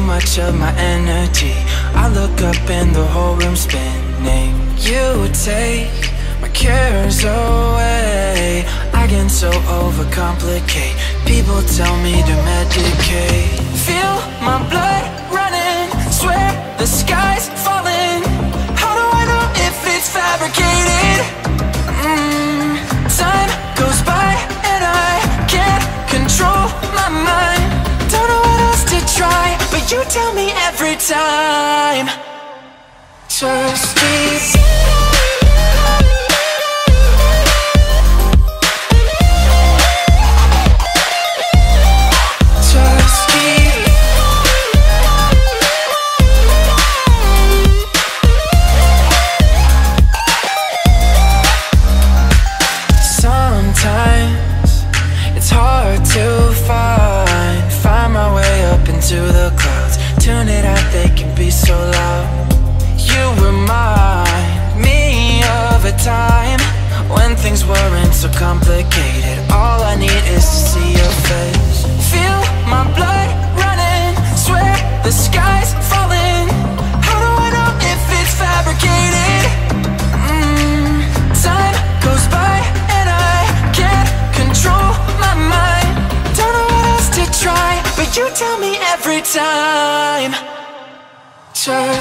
much of my energy. I look up and the whole room's spinning. You would take my cares away. I can so overcomplicate. People tell me to medicate. Feel my blood running, swear the sky's falling. How do I know if it's fabricated? Time goes by and I can't control my mind. Don't know what else to try, but you tell me every time. Just keep. To the clouds, tune it out, they can be so loud. You remind me of a time when things weren't so complicated. All I need is to see your face. Feel my blood running, swear the sky's falling. How do I know if it's fabricated? Time goes by and I can't control my mind. Don't know what else to try, but you tell me every time. Just